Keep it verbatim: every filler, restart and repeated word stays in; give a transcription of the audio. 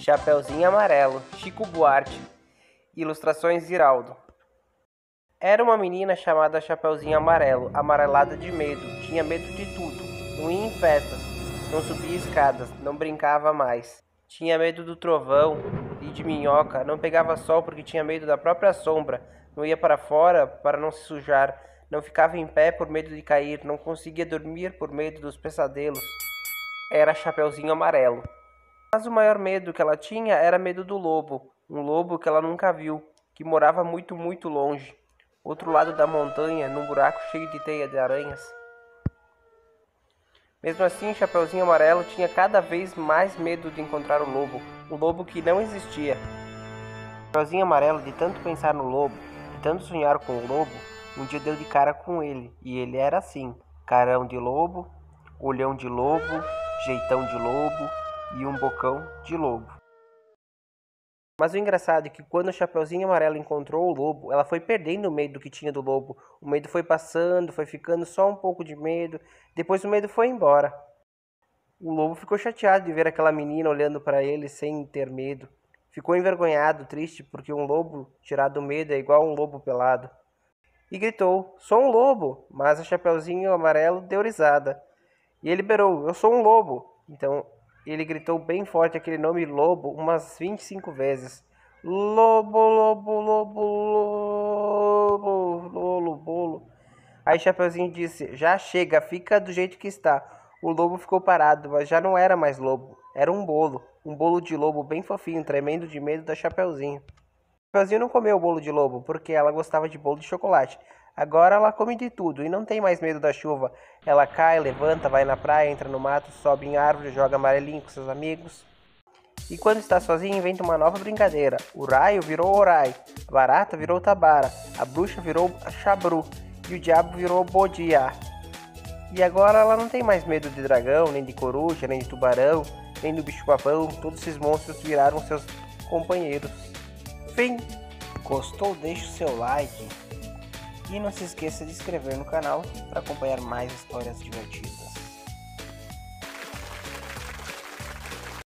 Chapeuzinho Amarelo, Chico Buarque. Ilustrações Ziraldo. Era uma menina chamada Chapeuzinho Amarelo, amarelada de medo, tinha medo de tudo, não ia em festas, não subia escadas, não brincava mais. Tinha medo do trovão e de minhoca, não pegava sol porque tinha medo da própria sombra, não ia para fora para não se sujar, não ficava em pé por medo de cair, não conseguia dormir por medo dos pesadelos. Era Chapeuzinho Amarelo. Mas o maior medo que ela tinha era medo do lobo, um lobo que ela nunca viu, que morava muito, muito longe, outro lado da montanha, num buraco cheio de teia de aranhas. Mesmo assim, Chapeuzinho Amarelo tinha cada vez mais medo de encontrar o lobo, um lobo que não existia. Chapeuzinho Amarelo, de tanto pensar no lobo, de tanto sonhar com o lobo, um dia deu de cara com ele, e ele era assim, carão de lobo, olhão de lobo, jeitão de lobo e um bocão de lobo. Mas o engraçado é que quando o Chapeuzinho Amarelo encontrou o lobo, ela foi perdendo o medo que tinha do lobo. O medo foi passando, foi ficando só um pouco de medo, depois o medo foi embora. O lobo ficou chateado de ver aquela menina olhando para ele sem ter medo. Ficou envergonhado, triste, porque um lobo tirado do medo é igual a um lobo pelado. E gritou, sou um lobo, mas o Chapeuzinho Amarelo deu risada. E ele berrou, eu sou um lobo. Então ele gritou bem forte aquele nome lobo umas vinte e cinco vezes. Lobo, lobo, lobo, lobo, lolo, bolo. Aí Chapeuzinho disse, já chega, fica do jeito que está. O lobo ficou parado, mas já não era mais lobo. Era um bolo, um bolo de lobo bem fofinho, tremendo de medo da Chapeuzinho. Chapeuzinho não comeu o bolo de lobo, porque ela gostava de bolo de chocolate. Agora ela come de tudo e não tem mais medo da chuva. Ela cai, levanta, vai na praia, entra no mato, sobe em árvore, joga amarelinho com seus amigos. E quando está sozinha, inventa uma nova brincadeira. O raio virou orai, a barata virou tabara, a bruxa virou chabru e o diabo virou bodiá. E agora ela não tem mais medo de dragão, nem de coruja, nem de tubarão, nem do bicho-papão. Todos esses monstros viraram seus companheiros. Fim! Gostou? Deixe o seu like. E não se esqueça de se inscrever no canal para acompanhar mais histórias divertidas.